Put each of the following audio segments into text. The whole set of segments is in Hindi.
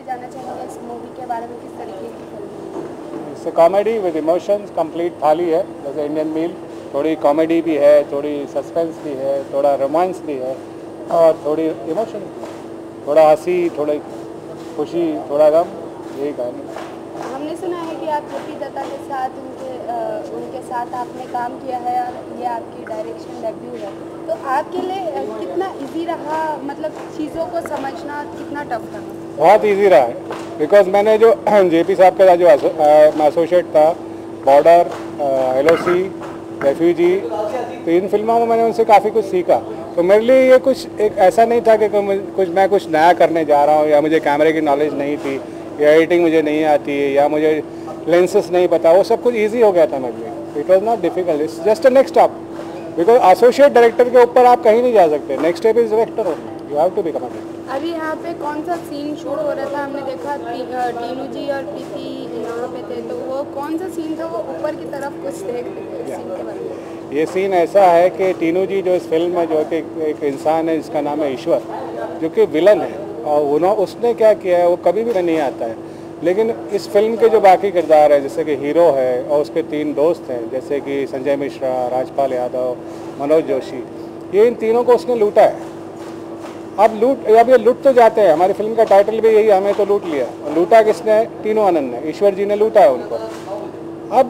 जानना चाहेंगे इस मूवी के बारे में, किस तरीके की फिल्म है? इससे कॉमेडी विद इमोशंस कंप्लीट थाली है, जैसे इंडियन मील। थोड़ी कॉमेडी भी है, थोड़ी सस्पेंस भी है, थोड़ा रोमांस भी है और थोड़ी इमोशन भी है, थोड़ा हंसी, थोड़ी खुशी, थोड़ा गम, यही कहानी। हमने सुना है कि आप जेपी दत्ता के साथ उनके साथ आपने काम किया है और ये आपकी डायरेक्शन डेब्यू है, तो आपके लिए कितना इजी रहा, मतलब चीज़ों को समझना कितना टफ था? बहुत इजी रहा है, बिकॉज मैंने जो जेपी साहब का जो एसोसिएट था, बॉर्डर, LOC, रेफ्यूजी, तो इन फिल्मों में मैंने उनसे काफ़ी कुछ सीखा। तो मेरे लिए ये कुछ एक ऐसा नहीं था कि मैं कुछ नया करने जा रहा हूँ, या मुझे कैमरे की नॉलेज नहीं थी, या एडिटिंग मुझे नहीं आती है, या मुझे लेंसेस नहीं पता। वो सब कुछ ईजी हो गया था मेरे लिए। It was not difficult, it's just a next step, because associate director के ऊपर आप कहीं नहीं जा सकते। Next step is director, you have to become a director. अभी यहाँ पे कौन सा सीन शूट हो रहा था? हमने देखा टीनू जी और प्रीति यहाँ पे थे, तो वो कौन सा सीन था? वो ऊपर की तरफ कुछ देख रहे थे, सीन के बारे में। ये सीन ऐसा है कि टीनू जी जो इस फिल्म में, जो कि एक इंसान है जिसका नाम है ईश्वर, जो कि विलन है, और उसने क्या किया है वो कभी भी नहीं आता है। लेकिन इस फिल्म के जो बाकी किरदार हैं, जैसे कि हीरो है और उसके 3 दोस्त हैं, जैसे कि संजय मिश्रा, राजपाल यादव, मनोज जोशी, ये इन तीनों को उसने लूटा है। अब ये लूट तो जाते हैं, हमारी फिल्म का टाइटल भी यही, हमें तो लूट लिया। और लूटा किसने? तीनों आनंद ने, ईश्वर जी ने लूटा है उनको। अब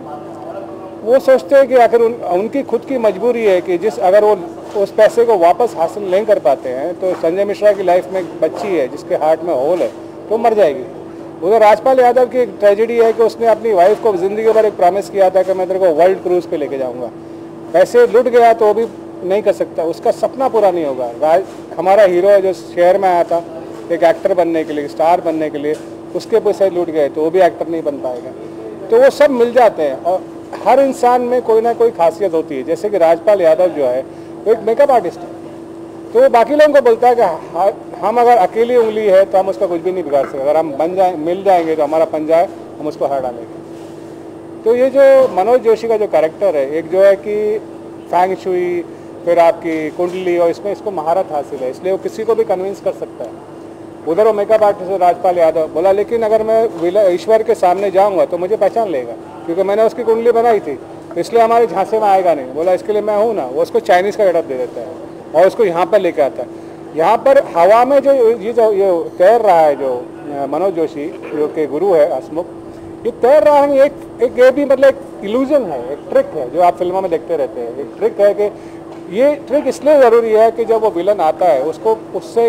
वो सोचते हैं कि आखिर उनकी खुद की मजबूरी है कि अगर वो उस पैसे को वापस हासिल नहीं कर पाते हैं, तो संजय मिश्रा की लाइफ में एक बच्ची है जिसके हार्ट में होल है, तो मर जाएगी। उधर राजपाल यादव की एक ट्रेजेडी है कि उसने अपनी वाइफ को ज़िंदगी भर एक प्रॉमिस किया था कि मैं तेरे को वर्ल्ड क्रूज़ पे लेके जाऊंगा। पैसे लुट गया तो वो भी नहीं कर सकता, उसका सपना पूरा नहीं होगा। हमारा हीरो है जो शहर में आया था एक एक्टर बनने के लिए, स्टार बनने के लिए, उसके पैसे लूट गए तो वो भी एक्टर नहीं बन पाएगा। तो वो सब मिल जाते हैं, और हर इंसान में कोई ना कोई खासियत होती है। जैसे कि राजपाल यादव जो है वो एक मेकअप आर्टिस्ट है, तो वो बाकी लोगों को बोलता है कि हम अगर अकेली उंगली है तो हम उसका कुछ भी नहीं बिगाड़ सकते, अगर हम मिल जाएंगे तो हमारा पंजा है, हम उसको हरा डालेंगे। तो ये जो मनोज जोशी का जो कैरेक्टर है, एक जो है कि फैंग शुई, फिर आपकी कुंडली, और इसमें इसको महारत हासिल है, इसलिए वो किसी को भी कन्विंस कर सकता है। उधर वो मेकअप आर्टिस्ट राजपाल यादव बोला, लेकिन अगर मैं ईश्वर के सामने जाऊंगा तो मुझे पहचान लेगा, क्योंकि मैंने उसकी कुंडली बनाई थी, तो इसलिए हमारे झांसे में आएगा नहीं। बोला इसके लिए मैं हूँ ना। वो उसको चाइनीज़ का गेटअप दे देता है और उसको यहाँ पर लेके आता है। यहाँ पर हवा में जो ये तैर रहा है, जो मनोज जोशी जो कि गुरु है हसमुख, ये तैर रहा है, एक ये भी मतलब एक इल्यूजन है, एक ट्रिक है जो आप फिल्मों में देखते रहते हैं। एक ट्रिक है कि ये ट्रिक इसलिए ज़रूरी है कि जब वो विलन आता है उसको उससे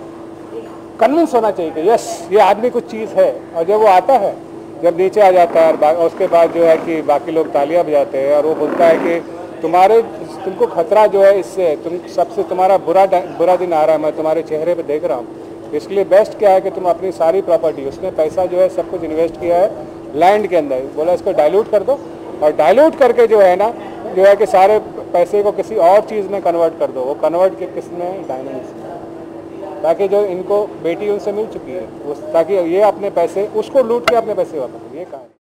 कन्विंस होना चाहिए कि यस ये आदमी कुछ चीज़ है। और जब वो आता है, जब नीचे आ जाता है, और उसके बाद जो है कि बाकी लोग तालियां बजाते हैं, और वो बोलता है कि तुमको खतरा जो है इससे, तुम्हारा बुरा दिन आ रहा है, मैं तुम्हारे चेहरे पे देख रहा हूँ, इसलिए बेस्ट क्या है कि तुम अपनी सारी प्रॉपर्टी, उसने पैसा जो है सब कुछ इन्वेस्ट किया है लैंड के अंदर, बोला इसको डाइल्यूट कर दो, और डाइल्यूट करके जो है ना, जो है कि सारे पैसे को किसी और चीज़ में कन्वर्ट कर दो। वो कन्वर्ट किसमें? डायमंड्स में, ताकि जो इनको बेटी उनसे मिल चुकी है, ताकि ये अपने पैसे उसको लूट के अपने पैसे वापस, ये कहा।